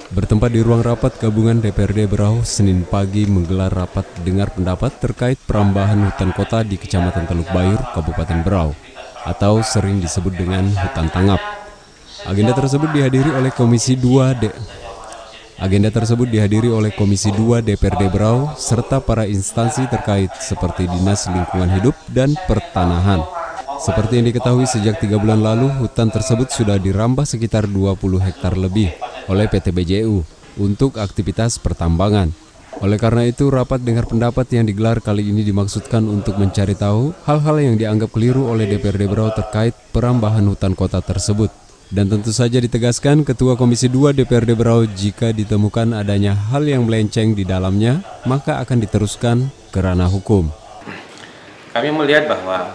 Bertempat di ruang rapat gabungan DPRD Berau, Senin pagi menggelar rapat dengar pendapat terkait perambahan hutan kota di Kecamatan Teluk Bayur, Kabupaten Berau, atau sering disebut dengan hutan tangap. Agenda tersebut dihadiri oleh Komisi 2 DPRD Berau serta para instansi terkait seperti Dinas Lingkungan Hidup dan Pertanahan. Seperti yang diketahui sejak 3 bulan lalu, hutan tersebut sudah dirambah sekitar 20 hektar lebih oleh PT BJU untuk aktivitas pertambangan. Oleh karena itu, rapat dengar pendapat yang digelar kali ini dimaksudkan untuk mencari tahu hal-hal yang dianggap keliru oleh DPRD Berau terkait perambahan hutan kota tersebut. Dan tentu saja ditegaskan Ketua Komisi 2 DPRD Berau jika ditemukan adanya hal yang melenceng di dalamnya, maka akan diteruskan ke ranah hukum. Kami melihat bahwa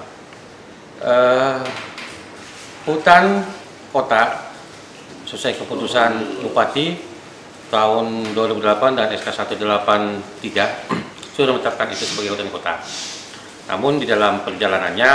hutan kota sesuai keputusan Bupati tahun 2008 dan SK 183 sudah menetapkan itu sebagai hutan kota. Namun di dalam perjalanannya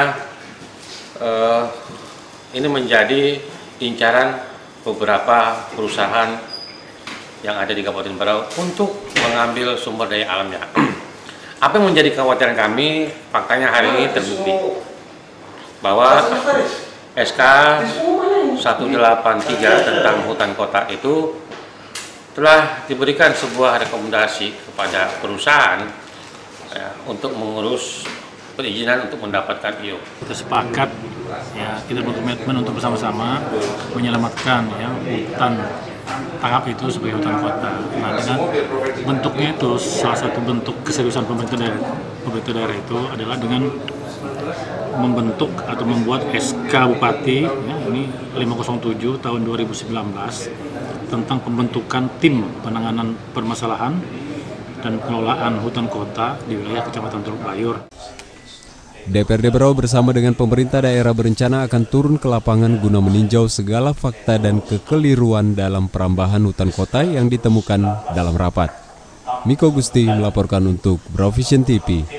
ini menjadi incaran beberapa perusahaan yang ada di Kabupaten Berau untuk mengambil sumber daya alamnya. Apa yang menjadi kekhawatiran kami, faktanya hari ini terbukti bahwa SK 183 tentang hutan kota itu telah diberikan sebuah rekomendasi kepada perusahaan untuk mengurus perizinan untuk mendapatkan IO. Kita sepakat, ya, kita berkomitmen untuk bersama-sama menyelamatkan hutan tangap itu sebagai hutan kota. Nah, dengan bentuknya itu salah satu bentuk keseriusan pemerintah daerah itu adalah dengan membentuk atau membuat SK Bupati ini 507 tahun 2019 tentang pembentukan tim penanganan permasalahan dan pengelolaan hutan kota di wilayah Kecamatan Teluk Bayur. DPRD Berau bersama dengan pemerintah daerah berencana akan turun ke lapangan guna meninjau segala fakta dan kekeliruan dalam perambahan hutan kota yang ditemukan dalam rapat. Miko Gusti melaporkan untuk Brau Vision TV.